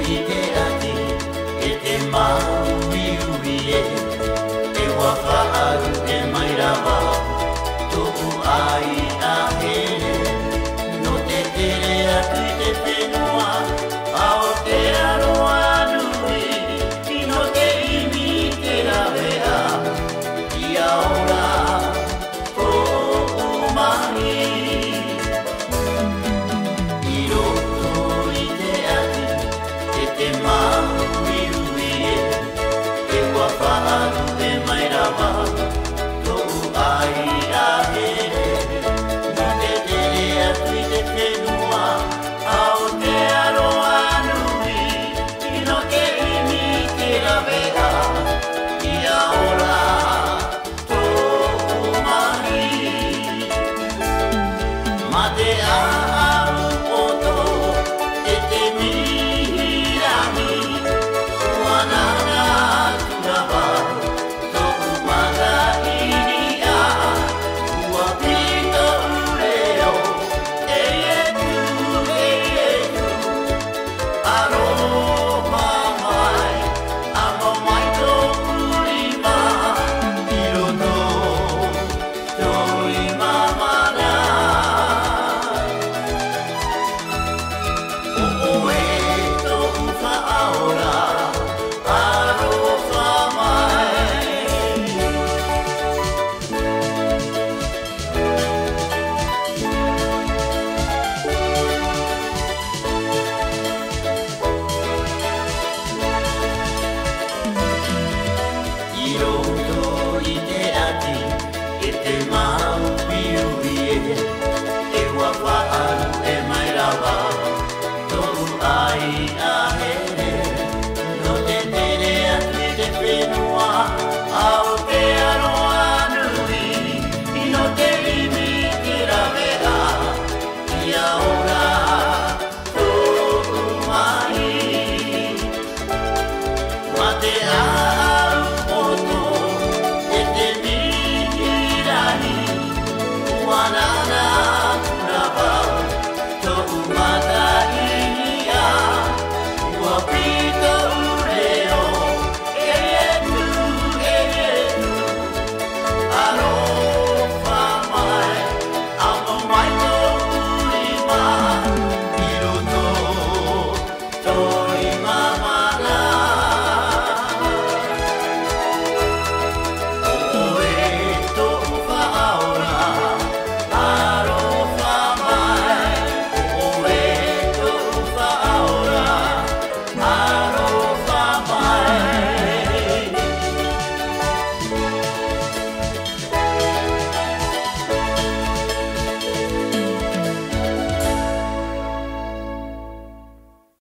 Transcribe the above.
te ati e te maui ui e whakaaru e mai rawa tōku ai a here no te tere atu i te whenua ao te aroa nui i no te imi te rawea i aora o umai i roto i te ati e te maui ui e whakaaru e mai rawa tōku ai a here no te tere atu i te whenua ao te aroa nui i no te imi te rawea i aora tōku mahi ma te au oto e te mihirangi uanana turawa tōku mata inia ua pito ureo e etu aroha mai amo mai tōku rima i roto toi mamana o e tōku whaaora aroha mai I roto i te ati e te maui ui e whakaaru e mai rawa tōu ai